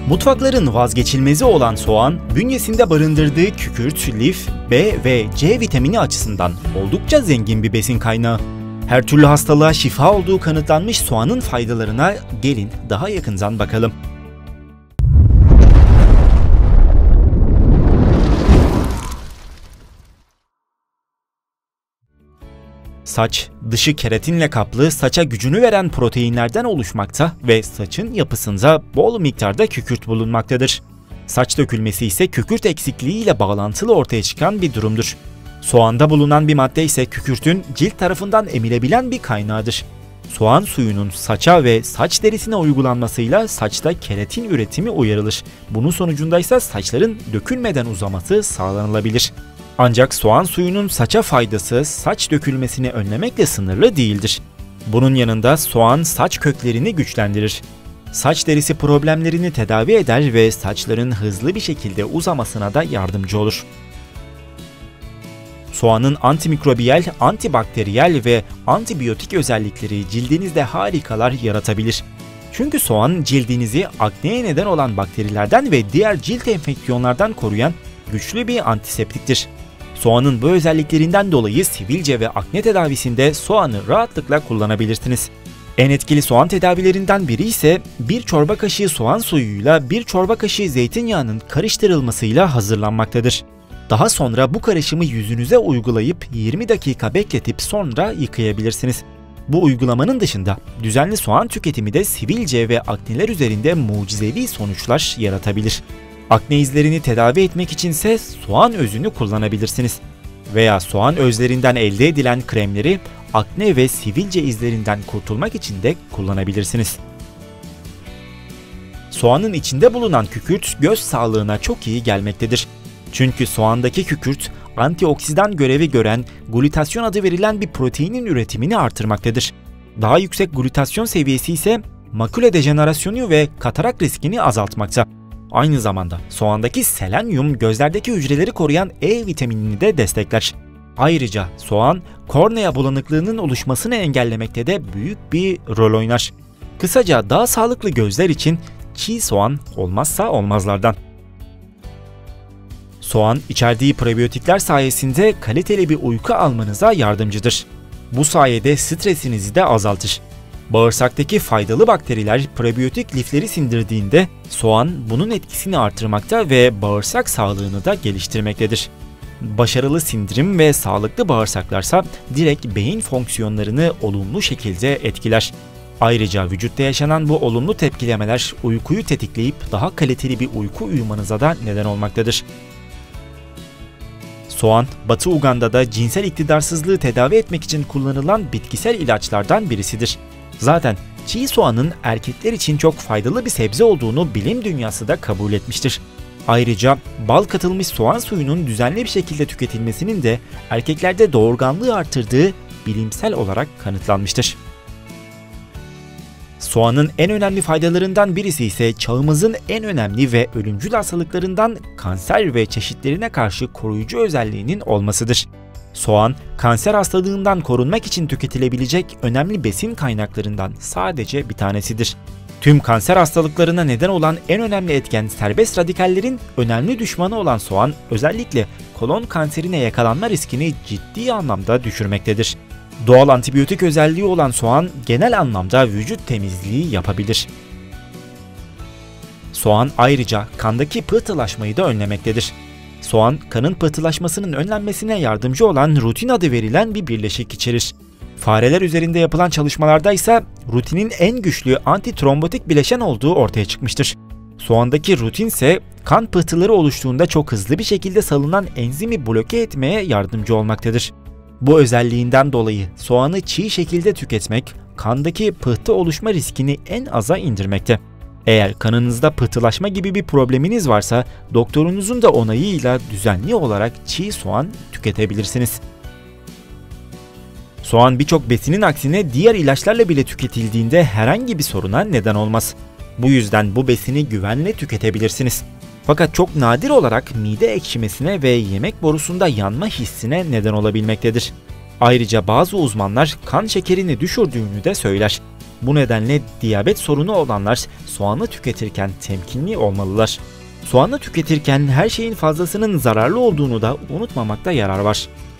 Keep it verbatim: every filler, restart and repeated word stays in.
Mutfakların vazgeçilmezi olan soğan, bünyesinde barındırdığı kükürt, lif, B ve C vitamini açısından oldukça zengin bir besin kaynağı. Her türlü hastalığa şifa olduğu kanıtlanmış soğanın faydalarına gelin daha yakından bakalım. Saç, dışı keratinle kaplı, saça gücünü veren proteinlerden oluşmakta ve saçın yapısında bol miktarda kükürt bulunmaktadır. Saç dökülmesi ise kükürt eksikliği ile bağlantılı ortaya çıkan bir durumdur. Soğanda bulunan bir madde ise kükürtün cilt tarafından emilebilen bir kaynağıdır. Soğan suyunun saça ve saç derisine uygulanmasıyla saçta keratin üretimi uyarılır. Bunun sonucunda ise saçların dökülmeden uzaması sağlanılabilir. Ancak soğan suyunun saça faydası saç dökülmesini önlemekle sınırlı değildir. Bunun yanında soğan saç köklerini güçlendirir. Saç derisi problemlerini tedavi eder ve saçların hızlı bir şekilde uzamasına da yardımcı olur. Soğanın antimikrobiyal, antibakteriyel ve antibiyotik özellikleri cildinizde harikalar yaratabilir. Çünkü soğan cildinizi akneye neden olan bakterilerden ve diğer cilt enfeksiyonlardan koruyan güçlü bir antiseptiktir. Soğanın bu özelliklerinden dolayı sivilce ve akne tedavisinde soğanı rahatlıkla kullanabilirsiniz. En etkili soğan tedavilerinden biri ise bir çorba kaşığı soğan suyuyla bir çorba kaşığı zeytinyağının karıştırılmasıyla hazırlanmaktadır. Daha sonra bu karışımı yüzünüze uygulayıp yirmi dakika bekletip sonra yıkayabilirsiniz. Bu uygulamanın dışında düzenli soğan tüketimi de sivilce ve akneler üzerinde mucizevi sonuçlar yaratabilir. Akne izlerini tedavi etmek içinse soğan özünü kullanabilirsiniz. Veya soğan özlerinden elde edilen kremleri akne ve sivilce izlerinden kurtulmak için de kullanabilirsiniz. Soğanın içinde bulunan kükürt göz sağlığına çok iyi gelmektedir. Çünkü soğandaki kükürt antioksidan görevi gören glutasyon adı verilen bir proteinin üretimini artırmaktadır. Daha yüksek glutasyon seviyesi ise makule dejenerasyonu ve katarak riskini azaltmakta. Aynı zamanda soğandaki selenyum gözlerdeki hücreleri koruyan E vitaminini de destekler. Ayrıca soğan kornea bulanıklığının oluşmasını engellemekte de büyük bir rol oynar. Kısaca daha sağlıklı gözler için çiğ soğan olmazsa olmazlardan. Soğan içerdiği prebiyotikler sayesinde kaliteli bir uyku almanıza yardımcıdır. Bu sayede stresinizi de azaltır. Bağırsaktaki faydalı bakteriler prebiyotik lifleri sindirdiğinde soğan bunun etkisini artırmakta ve bağırsak sağlığını da geliştirmektedir. Başarılı sindirim ve sağlıklı bağırsaklarsa direkt beyin fonksiyonlarını olumlu şekilde etkiler. Ayrıca vücutta yaşanan bu olumlu tepkilemeler uykuyu tetikleyip daha kaliteli bir uyku uyumanıza da neden olmaktadır. Soğan, Batı Uganda'da cinsel iktidarsızlığı tedavi etmek için kullanılan bitkisel ilaçlardan birisidir. Zaten çiğ soğanın erkekler için çok faydalı bir sebze olduğunu bilim dünyası da kabul etmiştir. Ayrıca bal katılmış soğan suyunun düzenli bir şekilde tüketilmesinin de erkeklerde doğurganlığı artırdığı bilimsel olarak kanıtlanmıştır. Soğanın en önemli faydalarından birisi ise çağımızın en önemli ve ölümcül hastalıklarından kanser ve çeşitlerine karşı koruyucu özelliğinin olmasıdır. Soğan, kanser hastalığından korunmak için tüketilebilecek önemli besin kaynaklarından sadece bir tanesidir. Tüm kanser hastalıklarına neden olan en önemli etken serbest radikallerin önemli düşmanı olan soğan, özellikle kolon kanserine yakalanma riskini ciddi anlamda düşürmektedir. Doğal antibiyotik özelliği olan soğan genel anlamda vücut temizliği yapabilir. Soğan ayrıca kandaki pıhtılaşmayı da önlemektedir. Soğan, kanın pıhtılaşmasının önlenmesine yardımcı olan rutin adı verilen bir birleşik içerir. Fareler üzerinde yapılan çalışmalarda ise rutinin en güçlü antitrombotik bileşen olduğu ortaya çıkmıştır. Soğandaki rutin ise kan pıhtıları oluştuğunda çok hızlı bir şekilde salınan enzimi bloke etmeye yardımcı olmaktadır. Bu özelliğinden dolayı soğanı çiğ şekilde tüketmek, kandaki pıhtı oluşma riskini en aza indirmekte. Eğer kanınızda pıhtılaşma gibi bir probleminiz varsa, doktorunuzun da onayıyla düzenli olarak çiğ soğan tüketebilirsiniz. Soğan birçok besinin aksine diğer ilaçlarla bile tüketildiğinde herhangi bir soruna neden olmaz. Bu yüzden bu besini güvenle tüketebilirsiniz. Fakat çok nadir olarak mide ekşimesine ve yemek borusunda yanma hissine neden olabilmektedir. Ayrıca bazı uzmanlar kan şekerini düşürdüğünü de söyler. Bu nedenle diyabet sorunu olanlar soğanı tüketirken temkinli olmalılar. Soğanı tüketirken her şeyin fazlasının zararlı olduğunu da unutmamakta yarar var.